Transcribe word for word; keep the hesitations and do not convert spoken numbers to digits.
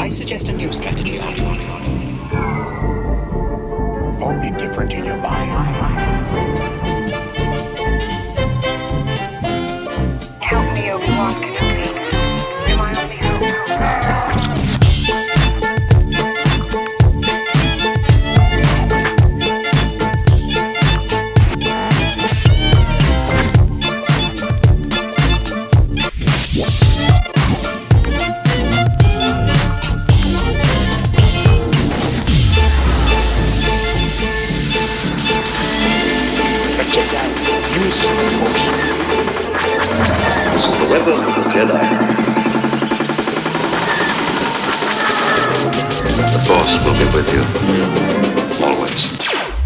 I suggest a new strategy, Obi-Wan. Only different in your mind. Help me, Obi-Wan Kenobi. You're my only hope. Uses the Force. This is the weapon of the Jedi. The Force will be with you, always.